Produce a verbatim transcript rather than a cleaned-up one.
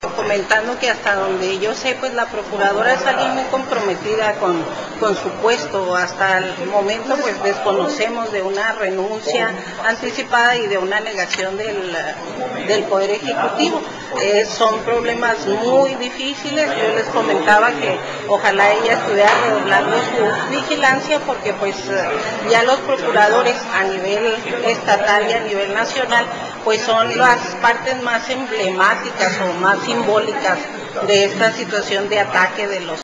Comentando que hasta donde yo sé, pues la procuradora es alguien muy comprometida con, con su puesto. Hasta el momento pues desconocemos de una renuncia anticipada y de una negación del, del Poder Ejecutivo. Eh, son problemas muy difíciles. Yo les comentaba que ojalá ella estuviera redoblando su vigilancia, porque pues ya los procuradores a nivel estatal y a nivel nacional pues son las partes más emblemáticas o más simbólicas de esta situación de ataque de los